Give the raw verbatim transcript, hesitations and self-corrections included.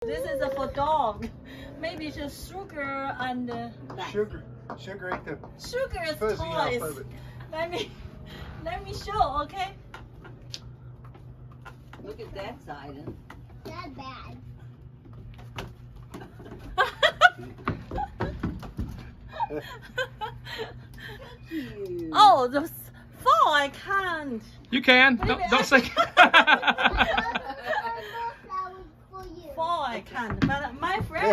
This is for dog. Maybe it's just sugar and uh, sugar. Sugar ate the sugar is fuzzy toys. off of it. Let me let me show, okay? Look at that side. Huh? That's bad. Oh, the fall I can't. You can. Don't, don't say. Fall I can't. But my friend.